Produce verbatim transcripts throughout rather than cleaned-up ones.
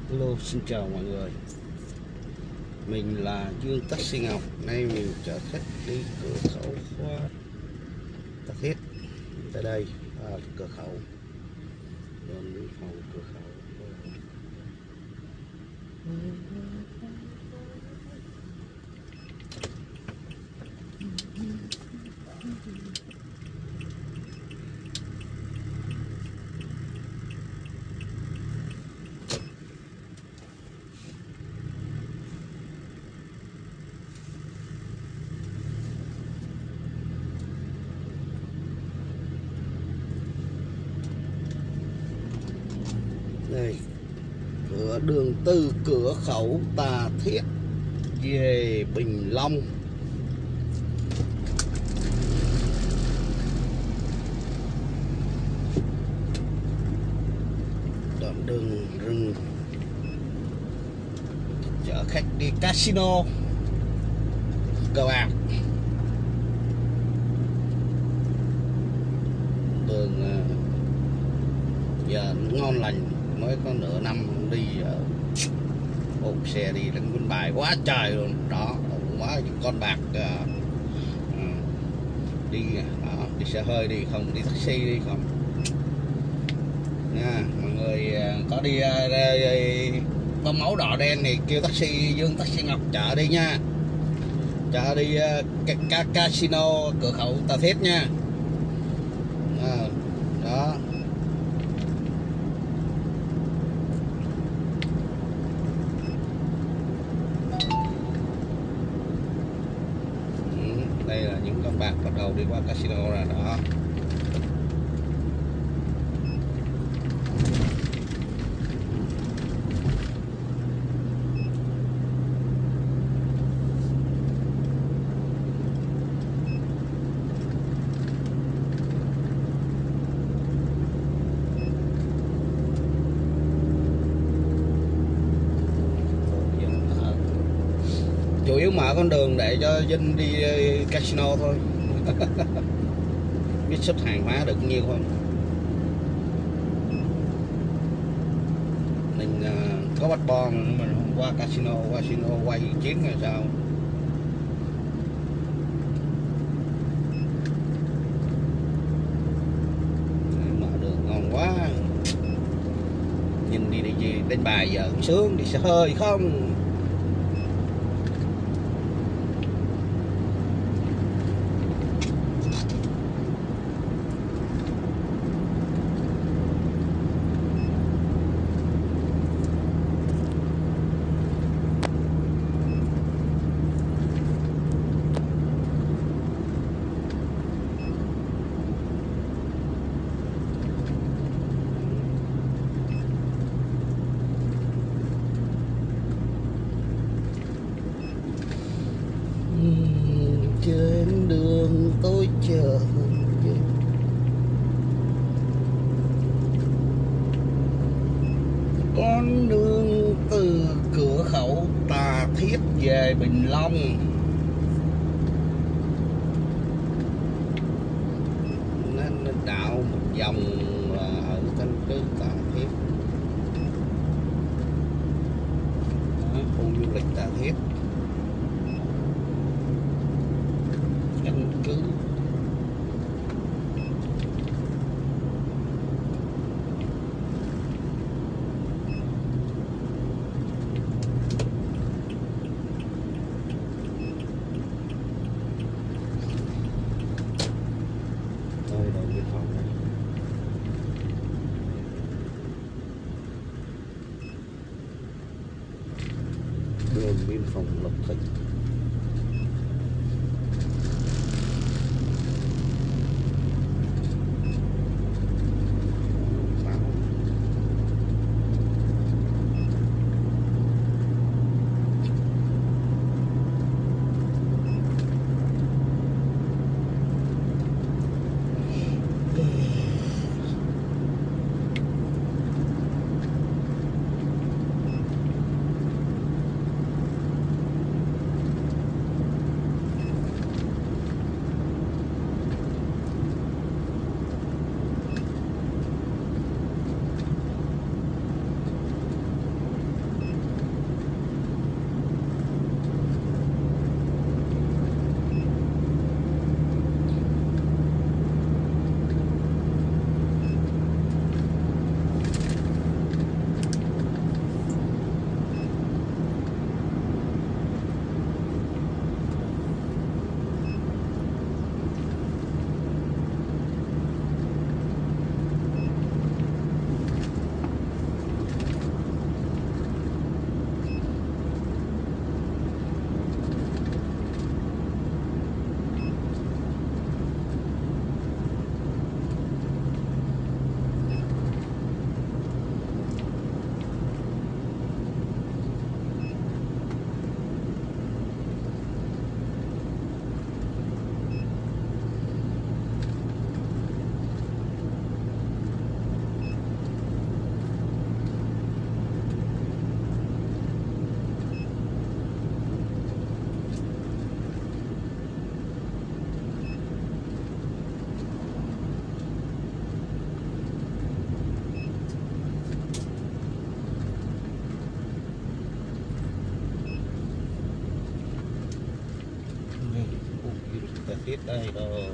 Hello, xin chào mọi người. Mình là Dương Taxi Ngọc. Nay mình chở khách đi cửa khẩu Hoa Tà Thiết. Tại đây là cửa khẩu đồn biên phòng cửa khẩu. Đây, cửa đường từ cửa khẩu Tà Thiết về Bình Long. Đoạn đường rừng chở khách đi casino cờ bạc. Đường giờ ngon lành, mới có nửa năm đi ôm xe đi đánh quân bài quá trời luôn đó. Quá những con bạc uh, đi đó, đi xe hơi đi không, đi taxi đi không nha. Mọi người uh, có đi uh, có máu đỏ đen thì kêu taxi Dương Taxi Ngọc chở đi nha, chở đi uh, casino cửa khẩu Tà Thiết nha. À, đó. Đây là những con bạc bắt đầu đi qua casino rồi đó. Chủ yếu mở con đường để cho dân đi casino thôi. Biết xuất hàng hóa được nhiều không. Mình uh, có bắt bon mình không qua casino, qua casino quay chuyến là sao. Mở đường ngon quá. Nhìn đi đi gì đánh bài giờ cũng sướng, đi xe hơi không. Trên đường tôi chờ con đường từ cửa khẩu Tà Thiết về Bình Long. Nên đảo một vòng ở căn cứ Tà Thiết, khu du lịch Tà Thiết. Căn cứ tôi đồn biên phòng này. Đồn biên phòng Lộc Thịnh. Thiết đây rồi.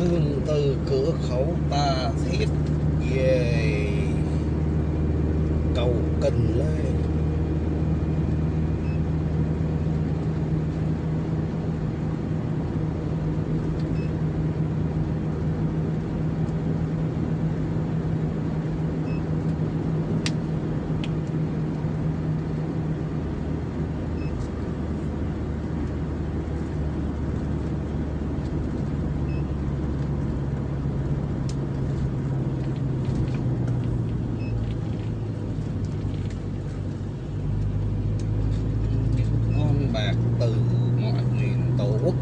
đường từ cửa khẩu Ta Thiết về cầu Cần Lê. Bạc từ mọi miền Tổ quốc,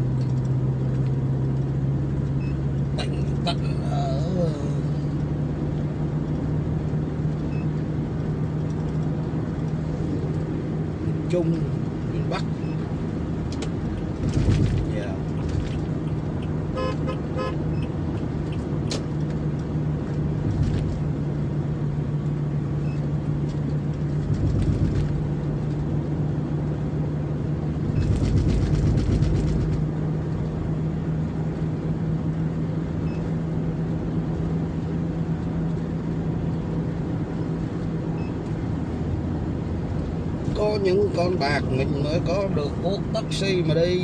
tận tận ở miền Trung, miền Bắc. Yeah. Có những con bạc mình mới có được cuốc taxi mà đi.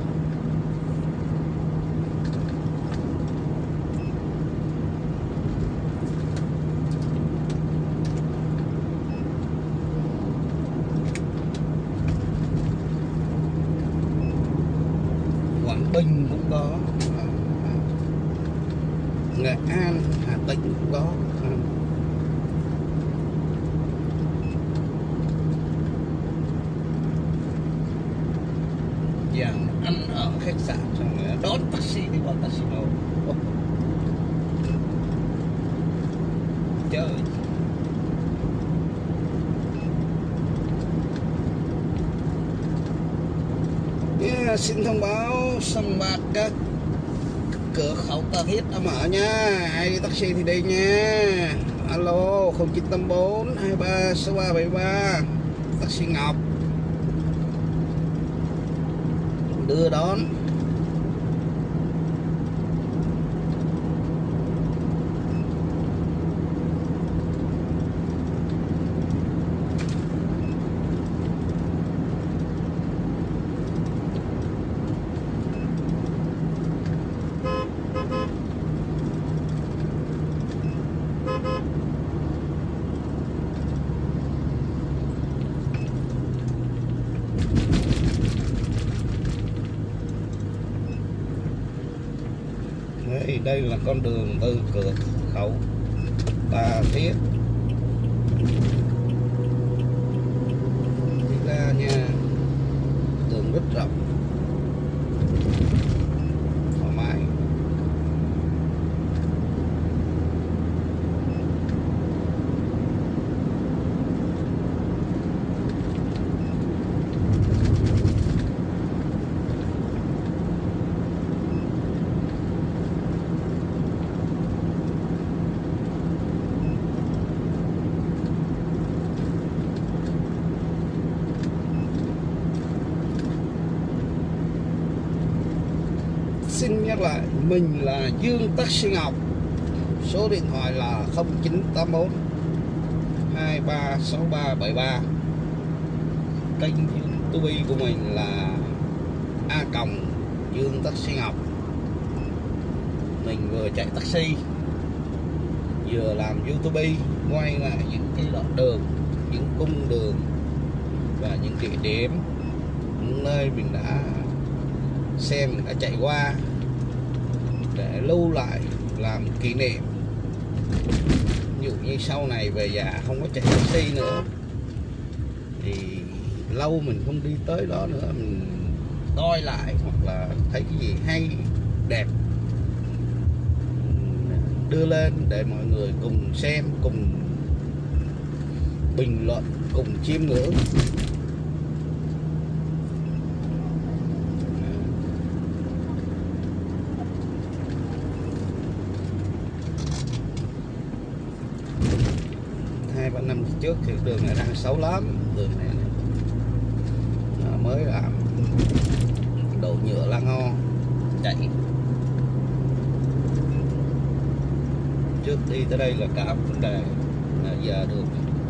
Quảng Bình cũng có, Nghệ An, Hà Tĩnh cũng có. Dạng ăn ở khách sạn xong rồi đón taxi đi qua casino. Oh. Chơi. Yeah, xin thông báo sông Bạc các cửa khẩu Ta Thiết đã mở nha. Ai đi taxi thì đi nha. Alo không chín tám bốn hai ba sáu ba bảy ba, taxi Ngọc đưa đón. Đây, đây là con đường từ cửa khẩu Ta Thiết đi ra nha. Đường rất rộng, thoải mái. Xin nhắc lại, mình là Dương Taxi Ngọc. Số điện thoại là không chín tám bốn hai ba sáu ba bảy ba. Kênh YouTube của mình là A Còng Dương Taxi Ngọc. Mình vừa chạy taxi, vừa làm YouTube, quay lại những cái đoạn đường, những cung đường và những địa điểm, những nơi mình đã xem, mình đã chạy qua để lưu lại làm kỷ niệm. Ví dụ như sau này về già không có chạy taxi nữa thì lâu mình không đi tới đó nữa, mình coi lại hoặc là thấy cái gì hay đẹp đưa lên để mọi người cùng xem, cùng bình luận, cùng chiêm ngưỡng. Hai ba năm trước thì đường này đang xấu lắm, đường này, này. Mới làm đổ nhựa la ngo chạy. trước đi tới đây là cả một vấn đề, là giờ được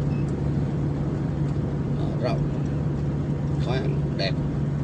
rộng, thoáng, đẹp.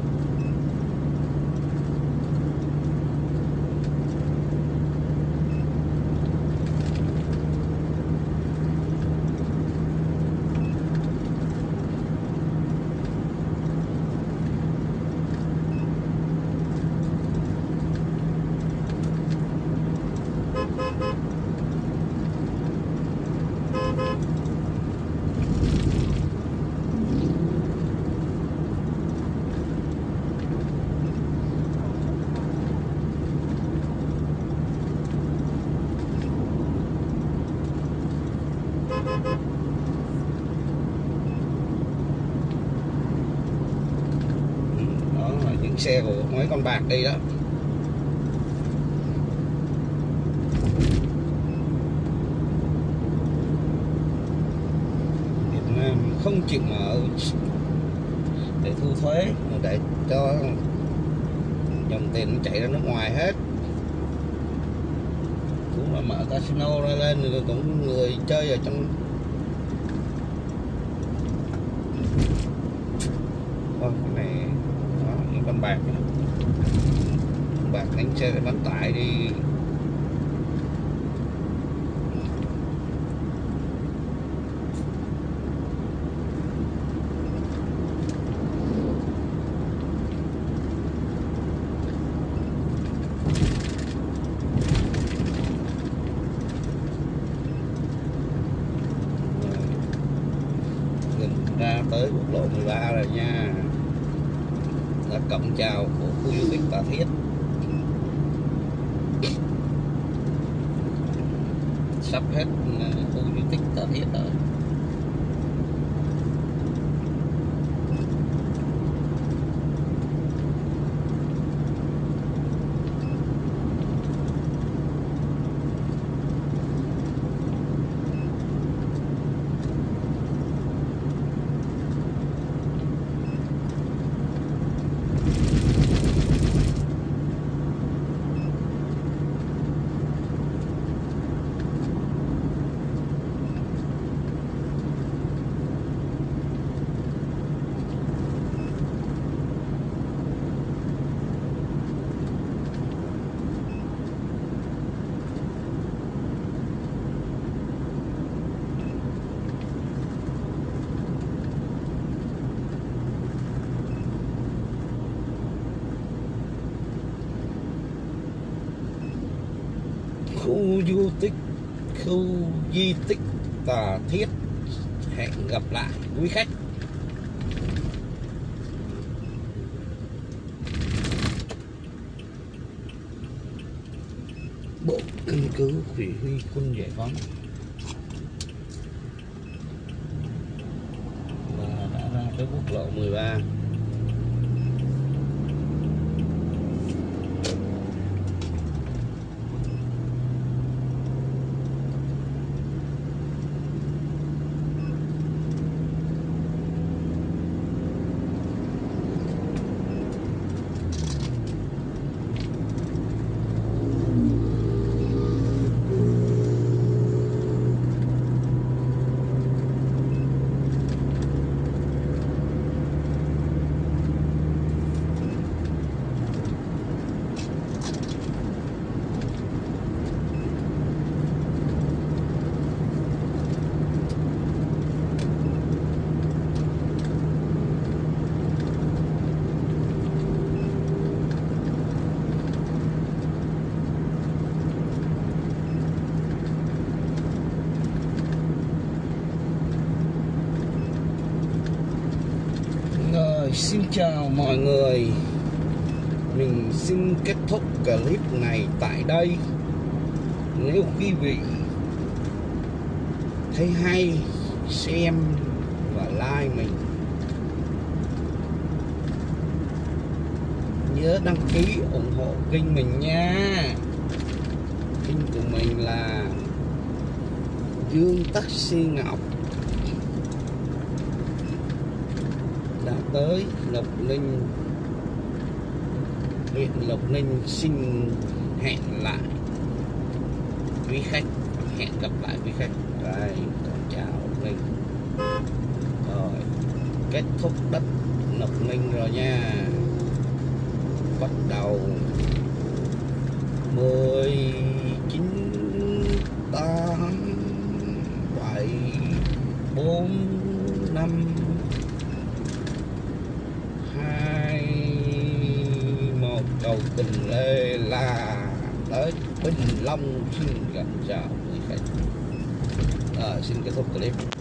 Đó là những xe của mấy con bạc đi đó. Việt Nam không chịu mở để thu thuế, mà để cho dòng tiền nó chạy ra nước ngoài hết. Cũng là mở casino ra lên rồi cũng người chơi ở trong. Vâng, cái này đó, những con bạc đó. Bạc đánh xe để bán tải đi. Ra tới quốc lộ mười ba rồi nha, là cổng chào của khu du lịch Tà Thiết. Sắp hết khu du lịch Tà Thiết rồi. Khu du tích khu di tích Tà Thiết. Hẹn gặp lại quý khách. Bộ căn cứ Chỉ huy quân giải phóng và đã ra tới quốc lộ mười ba. Xin chào mọi người. Mình xin kết thúc clip này tại đây. Nếu quý vị thấy hay, xem và like mình. Nhớ đăng ký ủng hộ kênh mình nha. Kênh của mình là Dương Taxi Ngọc. Đã tới Lộc Ninh, huyện Lộc Ninh. Xin hẹn lại quý khách. hẹn gặp lại quý khách. Đây, con chào Lộc Ninh. Rồi, kết thúc đất Lộc Ninh rồi nha. Bắt đầu mười chín tám bảy bốn năm hai một, cầu Kình Lê là tới Bình Long. Xin gửi chào quý khách. Rồi, xin kết thúc clip.